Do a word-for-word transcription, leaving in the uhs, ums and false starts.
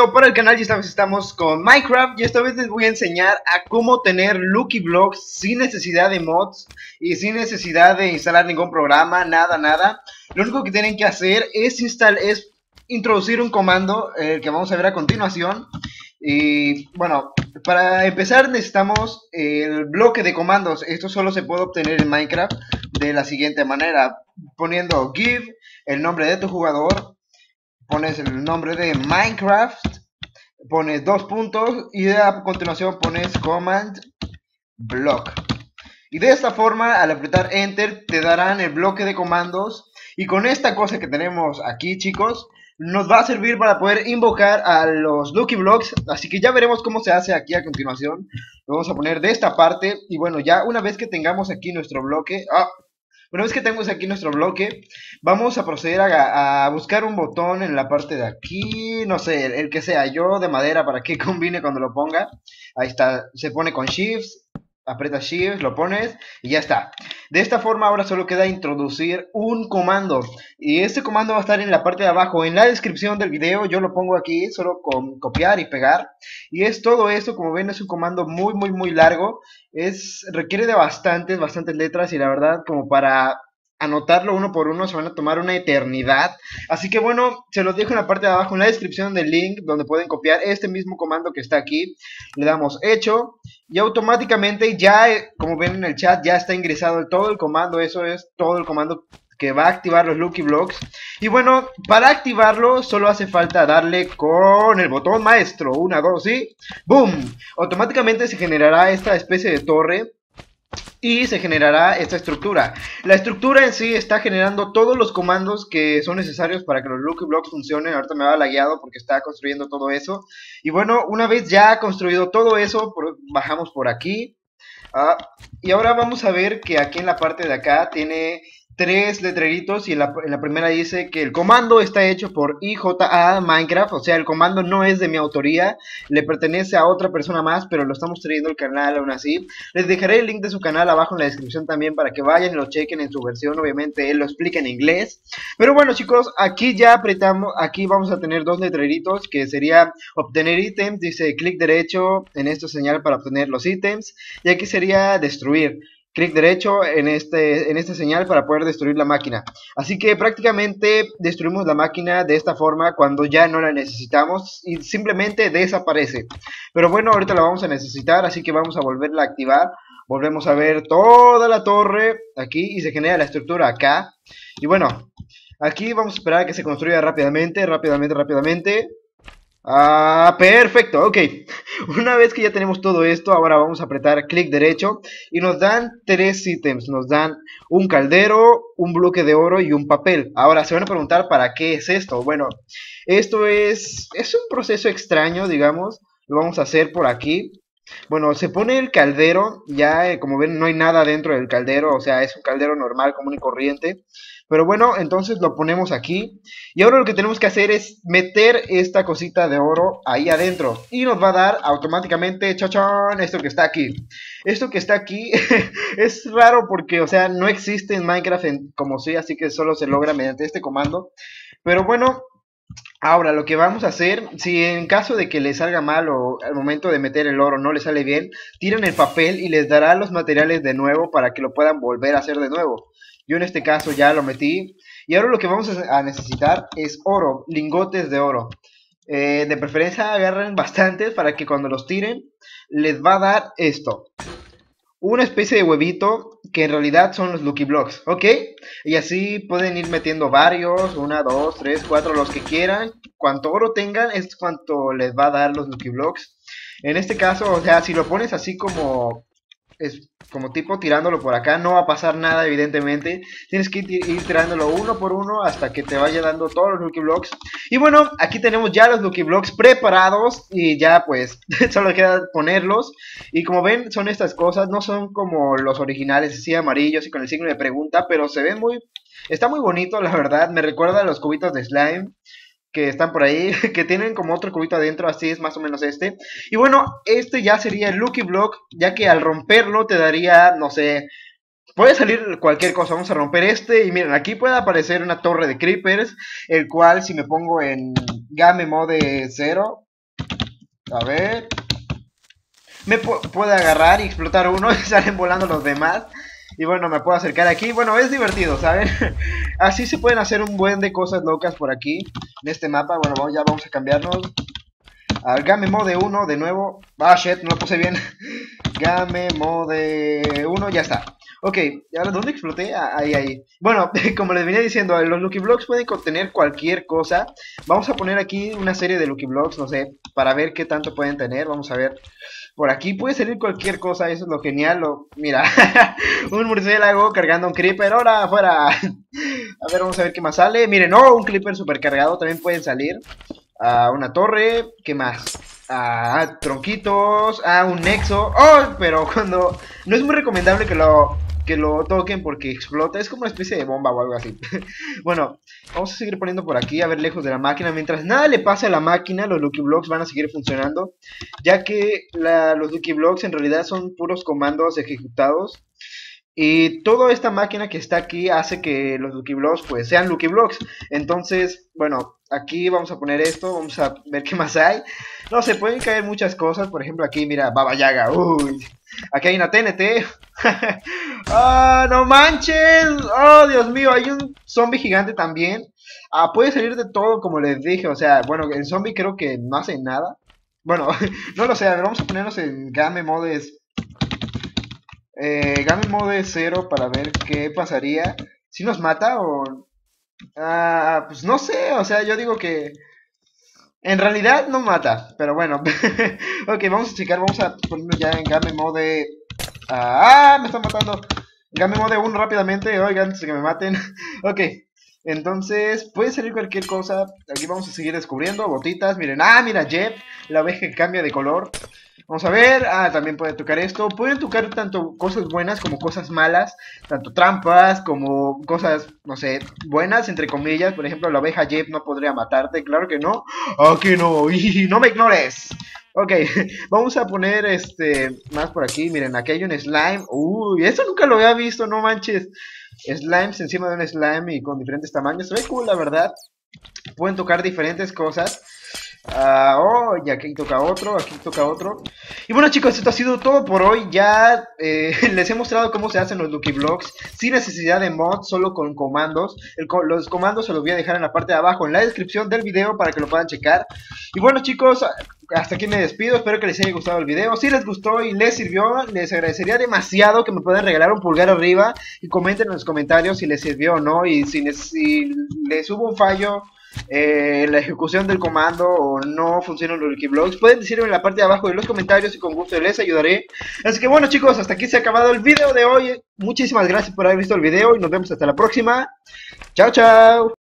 video para el canal y esta vez estamos con Minecraft y esta vez les voy a enseñar a cómo tener Lucky Blocks sin necesidad de mods y sin necesidad de instalar ningún programa, nada, nada. Lo único que tienen que hacer es, instalar, es introducir un comando eh, que vamos a ver a continuación. Y bueno, para empezar necesitamos el bloque de comandos. Esto solo se puede obtener en Minecraft de la siguiente manera: poniendo give, el nombre de tu jugador, pones el nombre de Minecraft, pones dos puntos y a continuación pones command block. Y de esta forma, al apretar enter, te darán el bloque de comandos. Y con esta cosa que tenemos aquí, chicos, nos va a servir para poder invocar a los Lucky Blocks. Así que ya veremos cómo se hace aquí a continuación. Lo vamos a poner de esta parte. Y bueno, ya una vez que tengamos aquí nuestro bloque... ¡Ah! Una vez que tengamos aquí nuestro bloque, vamos a proceder a, a buscar un botón en la parte de aquí, no sé, el, el que sea, yo de madera para que combine cuando lo ponga. Ahí está, se pone con shift, aprieta shift, lo pones y ya está. De esta forma ahora solo queda introducir un comando y este comando va a estar en la parte de abajo, en la descripción del video. Yo lo pongo aquí, solo con copiar y pegar. Y es todo esto, como ven, es un comando muy muy muy largo. Es, requiere de bastantes, bastantes letras y la verdad como para anotarlo uno por uno se van a tomar una eternidad. Así que bueno, se los dejo en la parte de abajo en la descripción del link donde pueden copiar este mismo comando que está aquí. Le damos hecho y automáticamente ya, como ven en el chat, ya está ingresado todo el comando. Eso es todo el comando que va a activar los Lucky Blocks. Y bueno, para activarlo solo hace falta darle con el botón maestro, una, dos y ¡boom! Automáticamente se generará esta especie de torre y se generará esta estructura. La estructura en sí está generando todos los comandos que son necesarios para que los Lucky Blocks funcionen. Ahorita me va lagueado porque está construyendo todo eso. Y bueno, una vez ya construido todo eso, por, bajamos por aquí. Uh, y ahora vamos a ver que aquí en la parte de acá tiene tres letreritos y en la, en la primera dice que el comando está hecho por I J A Minecraft. O sea, el comando no es de mi autoría, le pertenece a otra persona más, pero lo estamos trayendo al canal aún así. Les dejaré el link de su canal abajo en la descripción también para que vayan y lo chequen en su versión. Obviamente él lo explica en inglés. Pero bueno, chicos, aquí ya apretamos, aquí vamos a tener dos letreritos que sería obtener ítems. Dice clic derecho en esta señal para obtener los ítems y aquí sería destruir. Clic derecho en, este, en esta señal para poder destruir la máquina. Así que prácticamente destruimos la máquina de esta forma cuando ya no la necesitamos y simplemente desaparece. Pero bueno, ahorita la vamos a necesitar, así que vamos a volverla a activar. Volvemos a ver toda la torre aquí y se genera la estructura acá. Y bueno, aquí vamos a esperar a que se construya rápidamente, rápidamente, rápidamente. Ah, perfecto, ok. Una vez que ya tenemos todo esto, ahora vamos a apretar clic derecho y nos dan tres ítems. Nos dan un caldero, un bloque de oro y un papel. Ahora se van a preguntar ¿para qué es esto? Bueno, esto es, es un proceso extraño, digamos. Lo vamos a hacer por aquí. Bueno, se pone el caldero, ya eh, como ven no hay nada dentro del caldero, o sea, es un caldero normal, común y corriente. Pero bueno, entonces lo ponemos aquí. Y ahora lo que tenemos que hacer es meter esta cosita de oro ahí adentro. Y nos va a dar automáticamente, chachón, esto que está aquí. Esto que está aquí es raro porque, o sea, no existe en Minecraft en, como sí, así que solo se logra mediante este comando. Pero bueno, ahora lo que vamos a hacer, si en caso de que les salga mal o al momento de meter el oro no les sale bien, tiran el papel y les dará los materiales de nuevo para que lo puedan volver a hacer de nuevo. Yo en este caso ya lo metí. Y ahora lo que vamos a necesitar es oro, lingotes de oro. Eh, de preferencia agarren bastantes para que cuando los tiren les va a dar esto. Una especie de huevito que en realidad son los Lucky Blocks, ¿ok? Y así pueden ir metiendo varios, una, dos, tres, cuatro, los que quieran. Cuanto oro tengan es cuanto les va a dar los Lucky Blocks. En este caso, o sea, si lo pones así como... es como tipo tirándolo por acá, no va a pasar nada evidentemente. Tienes que ir, ir tirándolo uno por uno hasta que te vaya dando todos los Lucky Blocks. Y bueno, aquí tenemos ya los Lucky Blocks preparados y ya pues solo queda ponerlos. Y como ven son estas cosas, no son como los originales así amarillos y con el signo de pregunta, pero se ven muy, está muy bonito la verdad. Me recuerda a los cubitos de slime que están por ahí, que tienen como otro cubito adentro, así es más o menos este. Y bueno, este ya sería el Lucky Block, ya que al romperlo te daría, no sé, puede salir cualquier cosa. Vamos a romper este y miren, aquí puede aparecer una torre de creepers, el cual si me pongo en game mode cero, A ver. Me pu puede agarrar y explotar uno y salen volando los demás. Y bueno, me puedo acercar aquí. Bueno, es divertido, ¿saben? Así se pueden hacer un buen de cosas locas por aquí. En este mapa. Bueno, vamos, ya vamos a cambiarnos. Al Game Mode uno de nuevo. Ah, shit, no lo puse bien. Game Mode uno, ya está. Ok, ¿y ahora dónde exploté? Ah, ahí, ahí. Bueno, como les venía diciendo, los Lucky Blocks pueden contener cualquier cosa. Vamos a poner aquí una serie de Lucky Blocks, no sé, para ver qué tanto pueden tener. Vamos a ver. Por aquí puede salir cualquier cosa, eso es lo genial. Lo... Mira, un murciélago cargando un creeper. ¡Ahora, afuera! A ver, vamos a ver qué más sale. Miren, oh, un creeper super cargado también pueden salir. Uh, una torre, ¿qué más? Ah, tronquitos, ah, un nexo. Oh, pero cuando no es muy recomendable que lo que lo toquen porque explota, es como una especie de bomba o algo así. Bueno, vamos a seguir poniendo por aquí, a ver, lejos de la máquina. Mientras nada le pase a la máquina, los Lucky Blocks van a seguir funcionando, ya que la, los Lucky Blocks en realidad son puros comandos ejecutados. Y toda esta máquina que está aquí hace que los Lucky Blocks pues sean Lucky Blocks. Entonces, bueno, aquí vamos a poner esto, vamos a ver qué más hay. No sé, pueden caer muchas cosas, por ejemplo aquí, mira, Baba Yaga, uy. Aquí hay una T N T. ¡Ah, no manches! ¡Oh, Dios mío! Hay un zombie gigante también. Ah, puede salir de todo, como les dije. O sea, bueno, el zombie creo que no hace nada. Bueno, no lo sé, a ver, vamos a ponernos en Game Modes. Eh, Game Mode cero para ver qué pasaría. Si nos mata o... Ah, pues no sé, o sea, yo digo que... En realidad no mata, pero bueno. Ok, vamos a checar, vamos a ponernos ya en Game Mode... Ah, me están matando. Game Mode uno rápidamente, oigan, antes de que me maten. Ok, entonces puede salir cualquier cosa. Aquí vamos a seguir descubriendo botitas. Miren, ah, mira, Jet, la abeja que cambia de color. Vamos a ver, ah, también puede tocar esto. Pueden tocar tanto cosas buenas como cosas malas, tanto trampas como cosas, no sé, buenas, entre comillas. Por ejemplo, la abeja Jep no podría matarte, claro que no. ¡Ah, que no! ¡Y no me ignores! Ok, vamos a poner este más por aquí. Miren, aquí hay un slime. Uy, eso nunca lo había visto, no manches. Slimes encima de un slime y con diferentes tamaños. Se ve cool, la verdad. Pueden tocar diferentes cosas. Uh, oh, y aquí toca otro, aquí toca otro. Y bueno, chicos, esto ha sido todo por hoy. Ya eh, les he mostrado cómo se hacen los Lucky Blocks sin necesidad de mods, solo con comandos. El, los comandos se los voy a dejar en la parte de abajo, en la descripción del video, para que lo puedan checar. Y bueno, chicos, hasta aquí me despido. Espero que les haya gustado el video. Si les gustó y les sirvió, les agradecería demasiado que me puedan regalar un pulgar arriba y comenten en los comentarios si les sirvió o no. Y si les, si les hubo un fallo Eh, la ejecución del comando o no funcionan los Lucky Blocks, pueden decirme en la parte de abajo de los comentarios y con gusto les ayudaré. Así que bueno, chicos, hasta aquí se ha acabado el video de hoy. Muchísimas gracias por haber visto el video y nos vemos hasta la próxima. Chao, chao.